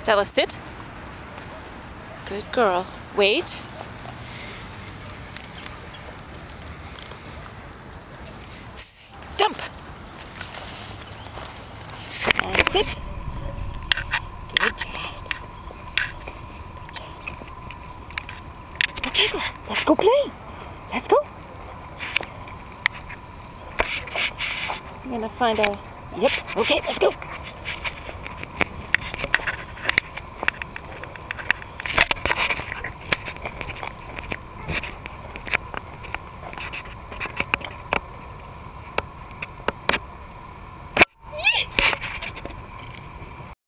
Stella, sit. Good girl. Wait. Stump. And sit. Good job. Okay, girl. Let's go play. Let's go. I'm gonna find a... Yep. Okay, let's go.